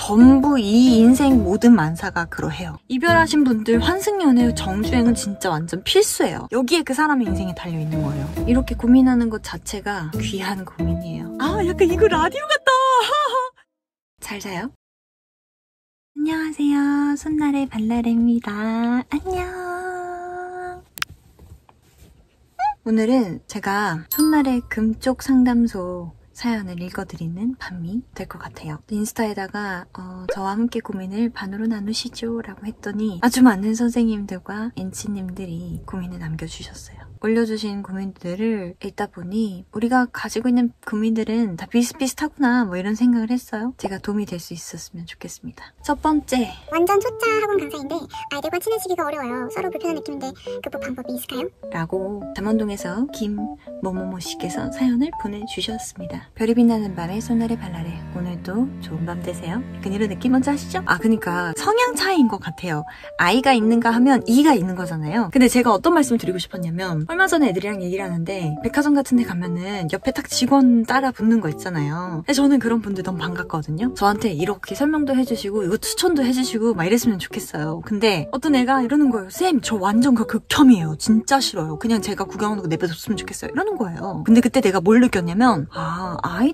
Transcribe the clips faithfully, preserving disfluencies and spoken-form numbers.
전부 이 인생 모든 만사가 그러해요. 이별하신 분들 환승연애 정주행은 진짜 완전 필수예요. 여기에 그 사람의 인생이 달려있는 거예요. 이렇게 고민하는 것 자체가 귀한 고민이에요. 아, 약간 이거 라디오 같다. 잘 자요. 안녕하세요. 손나래 발나래입니다. 안녕. 오늘은 제가 손나래 금쪽 상담소 사연을 읽어드리는 밤이 될 것 같아요. 인스타에다가 어, 저와 함께 고민을 반으로 나누시죠 라고 했더니 아주 많은 선생님들과 엔치님들이 고민을 남겨주셨어요. 올려주신 고민들을 읽다 보니 우리가 가지고 있는 고민들은 다 비슷비슷하구나 뭐 이런 생각을 했어요. 제가 도움이 될 수 있었으면 좋겠습니다. 첫 번째, 완전 초짜 학원 강사인데 아이들과 친해지기가 어려워요. 서로 불편한 느낌인데 극복 방법이 있을까요? 라고 담원동에서 김某某씨께서 사연을 보내주셨습니다. 별이 빛나는 밤에 손나래 발나래, 오늘도 좋은 밤 되세요. 약간 이런 느낌 뭔지 아시죠? 아, 그러니까 성향 차이인 것 같아요. 아이가 있는가 하면 이가 있는 거잖아요. 근데 제가 어떤 말씀을 드리고 싶었냐면 얼마 전에 애들이랑 얘기를 하는데 백화점 같은 데 가면은 옆에 딱 직원 따라 붙는 거 있잖아요. 저는 그런 분들 너무 반갑거든요. 저한테 이렇게 설명도 해주시고 이거 추천도 해주시고 막 이랬으면 좋겠어요. 근데 어떤 애가 이러는 거예요. 쌤, 저 완전 그 극혐이에요. 진짜 싫어요. 그냥 제가 구경하는 거 내버려뒀으면 좋겠어요. 이러는 거예요. 근데 그때 내가 뭘 느꼈냐면 아,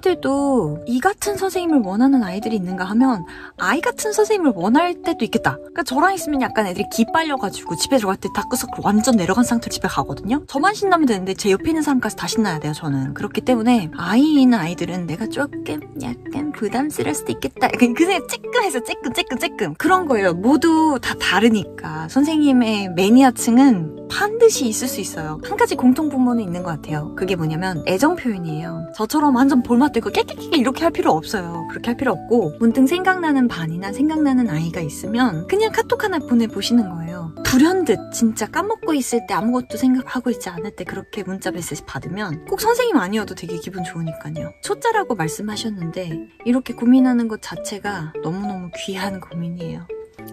아이들도 이 같은 선생님을 원하는 아이들이 있는가 하면 아이 같은 선생님을 원할 때도 있겠다. 그러니까 저랑 있으면 약간 애들이 기 빨려가지고 집에 들어갈 때 다크서클 완전 내려간 상태로 집에 가거든요. 저만 신나면 되는데 제 옆에 있는 사람까지 다 신나야 돼요, 저는. 그렇기 때문에 아이인 아이들은 내가 조금 약간 부담스러울 수도 있겠다. 약간 그 생각 쬐끔해서 쬐끔 쬐끔 쬐끔 그런 거예요. 모두 다 다르니까. 선생님의 매니아층은 반드시 있을 수 있어요. 한 가지 공통 분모는 있는 것 같아요. 그게 뭐냐면 애정 표현이에요. 저처럼 완전 볼맛되고 깨깨깨 이렇게 할 필요 없어요. 그렇게 할 필요 없고 문득 생각나는 반이나 생각나는 아이가 있으면 그냥 카톡 하나 보내보시는 거예요. 불현듯 진짜 까먹고 있을 때 아무것도 생각하고 있지 않을 때 그렇게 문자 메시지 받으면 꼭 선생님 아니어도 되게 기분 좋으니까요. 초짜라고 말씀하셨는데 이렇게 고민하는 것 자체가 너무너무 귀한 고민이에요.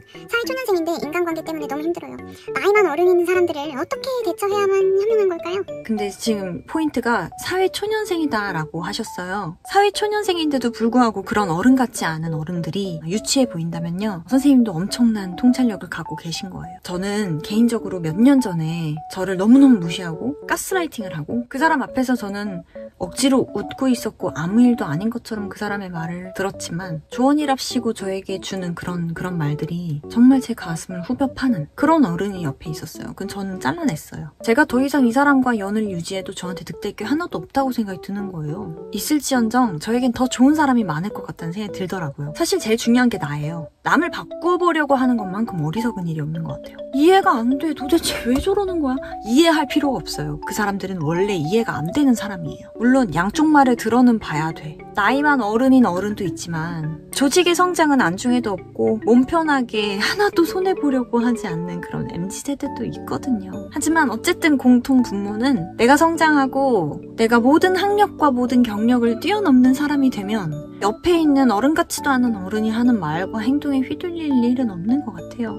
사회초년생인데 인간관계 때문에 너무 힘들어요. 나이만 어른인 사람들을 어떻게 대처해야만 현명한 걸까요? 근데 지금 포인트가 사회초년생이다 라고 하셨어요. 사회초년생인데도 불구하고 그런 어른 같지 않은 어른들이 유치해 보인다면요, 선생님도 엄청난 통찰력을 갖고 계신 거예요. 저는 개인적으로 몇 년 전에 저를 너무너무 무시하고 가스라이팅을 하고 그 사람 앞에서 저는 억지로 웃고 있었고 아무 일도 아닌 것처럼 그 사람의 말을 들었지만 조언이랍시고 저에게 주는 그런 그런 말들이 정말 제 가슴을 후벼 파는 그런 어른이 옆에 있었어요. 그건 저는 잘라냈어요. 제가 더 이상 이 사람과 연을 유지해도 저한테 득될 게 하나도 없다고 생각이 드는 거예요. 있을지언정 저에겐 더 좋은 사람이 많을 것 같다는 생각이 들더라고요. 사실 제일 중요한 게 나예요. 남을 바꿔보려고 하는 것만큼 어리석은 일이 없는 것 같아요. 이해가 안 돼. 도대체 왜 저러는 거야? 이해할 필요가 없어요. 그 사람들은 원래 이해가 안 되는 사람이에요. 물론 양쪽 말을 들어는 봐야 돼. 나이만 어른인 어른도 있지만 조직의 성장은 안중에도 없고 몸 편하게 하나도 손해보려고 하지 않는 그런 엠지세대도 있거든요. 하지만 어쨌든 공통 분모는 내가 성장하고 내가 모든 학력과 모든 경력을 뛰어넘는 사람이 되면 옆에 있는 어른 같지도 않은 어른이 하는 말과 행동에 휘둘릴 일은 없는 것 같아요.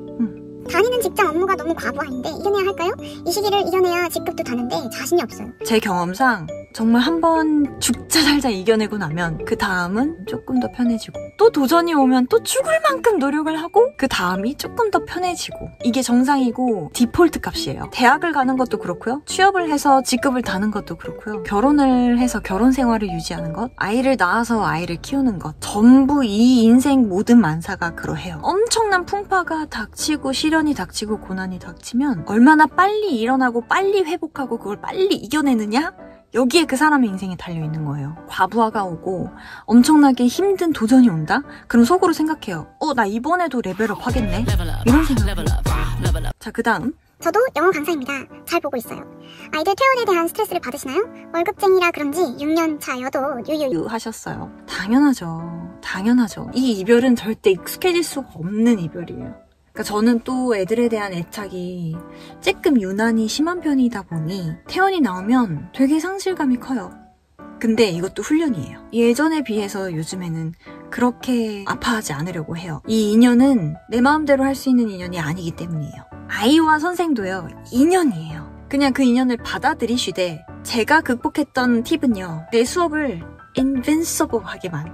다니는 직장 업무가 너무 과부하인데 이겨내야 할까요? 이 시기를 이겨내야 직급도 다는데 자신이 없어요. 제 경험상 정말 한번 죽자 살자 이겨내고 나면 그 다음은 조금 더 편해지고 또 도전이 오면 또 죽을 만큼 노력을 하고 그 다음이 조금 더 편해지고 이게 정상이고 디폴트 값이에요. 대학을 가는 것도 그렇고요. 취업을 해서 직급을 다는 것도 그렇고요. 결혼을 해서 결혼 생활을 유지하는 것, 아이를 낳아서 아이를 키우는 것, 전부 이 인생 모든 만사가 그러해요. 엄청난 풍파가 닥치고 시련이 닥치고 고난이 닥치면 얼마나 빨리 일어나고 빨리 회복하고 그걸 빨리 이겨내느냐? 여기에 그 사람의 인생이 달려있는 거예요. 과부하가 오고 엄청나게 힘든 도전이 온다? 그럼 속으로 생각해요. 어, 나 이번에도 레벨업 하겠네? 이런 생각을. 자, 그 다음. 저도 영어 강사입니다. 잘 보고 있어요. 아이들 퇴원에 대한 스트레스를 받으시나요? 월급쟁이라 그런지 육 년 차여도 유유유 하셨어요. 당연하죠. 당연하죠. 이 이별은 절대 익숙해질 수가 없는 이별이에요. 그러니까 저는 또 애들에 대한 애착이 조금 유난히 심한 편이다 보니 퇴원이 나오면 되게 상실감이 커요. 근데 이것도 훈련이에요. 예전에 비해서 요즘에는 그렇게 아파하지 않으려고 해요. 이 인연은 내 마음대로 할 수 있는 인연이 아니기 때문이에요. 아이와 선생도요, 인연이에요. 그냥 그 인연을 받아들이시되 제가 극복했던 팁은요, 내 수업을 인빈서블하게 만드세요.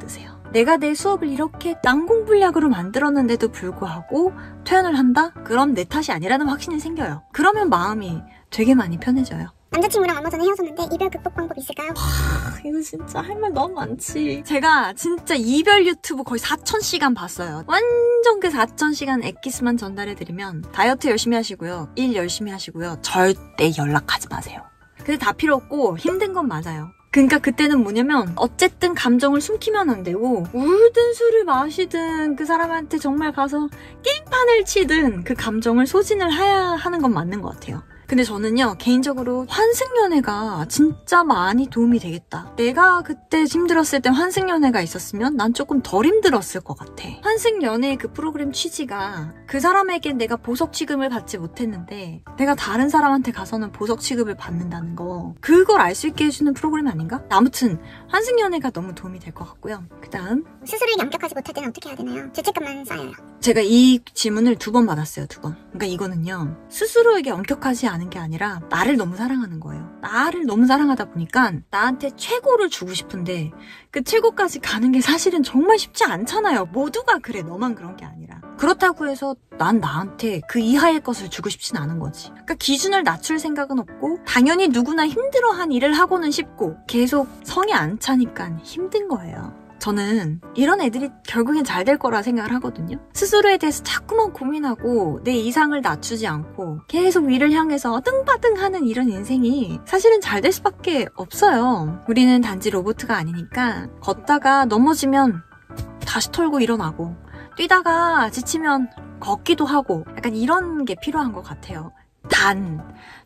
내가 내 수업을 이렇게 난공불락으로 만들었는데도 불구하고 퇴원을 한다? 그럼 내 탓이 아니라는 확신이 생겨요. 그러면 마음이 되게 많이 편해져요. 남자친구랑 얼마 전에 헤어졌는데 이별 극복 방법 있을까요? 와, 이거 진짜 할 말 너무 많지. 제가 진짜 이별 유튜브 거의 사천 시간 봤어요. 완전 그 사천 시간 엑기스만 전달해드리면 다이어트 열심히 하시고요. 일 열심히 하시고요. 절대 연락하지 마세요. 근데 다 필요 없고 힘든 건 맞아요. 그러니까 그때는 뭐냐면 어쨌든 감정을 숨기면 안 되고 울든 술을 마시든 그 사람한테 정말 가서 게임판을 치든 그 감정을 소진을 해야 하는 건 맞는 것 같아요. 근데 저는요 개인적으로 환승연애가 진짜 많이 도움이 되겠다. 내가 그때 힘들었을 때 환승연애가 있었으면 난 조금 덜 힘들었을 것 같아. 환승연애 그 프로그램 취지가 그 사람에겐 내가 보석 취급을 받지 못했는데 내가 다른 사람한테 가서는 보석 취급을 받는다는 거, 그걸 알 수 있게 해주는 프로그램 아닌가? 아무튼 환승연애가 너무 도움이 될 것 같고요. 그 다음 스스로에게 엄격하지 못할 때는 어떻게 해야 되나요? 죄책감만 쌓여요. 제가 이 질문을 두 번 받았어요. 두 번. 그러니까 이거는요 스스로에게 엄격하지 않은 게 아니라 나를 너무 사랑하는 거예요. 나를 너무 사랑하다 보니까 나한테 최고를 주고 싶은데 그 최고까지 가는 게 사실은 정말 쉽지 않잖아요. 모두가 그래. 너만 그런 게 아니라. 그렇다고 해서 난 나한테 그 이하의 것을 주고 싶진 않은 거지. 그러니까 기준을 낮출 생각은 없고 당연히 누구나 힘들어한 일을 하고는 싶고 계속 성이 안 차니까 힘든 거예요. 저는 이런 애들이 결국엔 잘 될 거라 생각을 하거든요. 스스로에 대해서 자꾸만 고민하고 내 이상을 낮추지 않고 계속 위를 향해서 뜬바등하는 이런 인생이 사실은 잘 될 수밖에 없어요. 우리는 단지 로봇가 아니니까 걷다가 넘어지면 다시 털고 일어나고 뛰다가 지치면 걷기도 하고 약간 이런 게 필요한 것 같아요. 단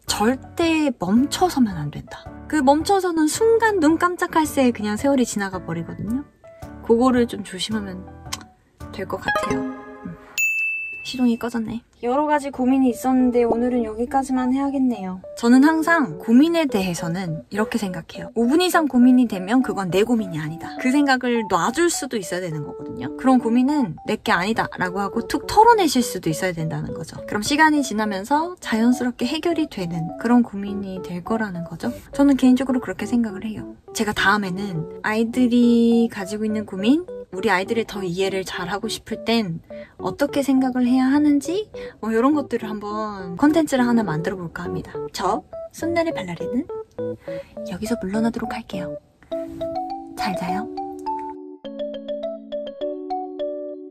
절대 멈춰서면 안 된다. 그 멈춰서는 순간 눈 깜짝할 새에 그냥 세월이 지나가 버리거든요. 그거를 좀 조심하면 될 것 같아요. 음. 시동이 꺼졌네. 여러 가지 고민이 있었는데 오늘은 여기까지만 해야겠네요. 저는 항상 고민에 대해서는 이렇게 생각해요. 오 분 이상 고민이 되면 그건 내 고민이 아니다. 그 생각을 놔줄 수도 있어야 되는 거거든요. 그런 고민은 내게 아니다 라고 하고 툭 털어내실 수도 있어야 된다는 거죠. 그럼 시간이 지나면서 자연스럽게 해결이 되는 그런 고민이 될 거라는 거죠. 저는 개인적으로 그렇게 생각을 해요. 제가 다음에는 아이들이 가지고 있는 고민, 우리 아이들의 더 이해를 잘하고 싶을 땐 어떻게 생각을 해야 하는지 뭐 이런 것들을 한번 컨텐츠를 하나 만들어 볼까 합니다. 저 순날의 발랄이는 여기서 물러나도록 할게요. 잘 자요.